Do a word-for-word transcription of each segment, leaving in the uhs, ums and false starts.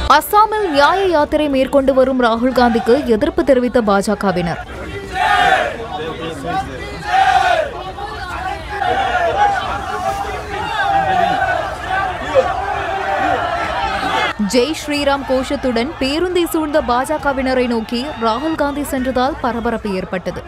அஸ்ஸாமில் நியாய யாத்திரை மேற்கொண்டு வரும் ராகுல் காந்திக்கு எதிர்ப்பு தெரிவித்த பாஜகவினர். ஜெய் ஸ்ரீராம் கோஷத்துடன் பேருந்தை சூழ்ந்த பாஜகவினரை நோக்கி ராகுல் காந்தி சென்றதால் பரபரப்பு ஏற்பட்டது.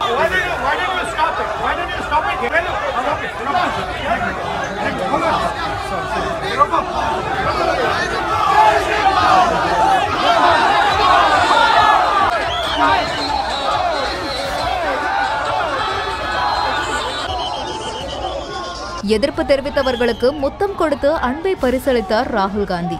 எதிர்ப்பு தெரிவித்தவர்களுக்கு முத்தம் கொடுத்து அன்பை பரிசளித்தார் ராகுல் காந்தி.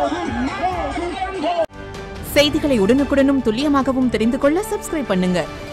செய்திகளை உடனுக்குடனும் துல்லியமாகவும் தெரிந்து கொள்ள சப்ஸ்கிரைப் பண்ணுங்க.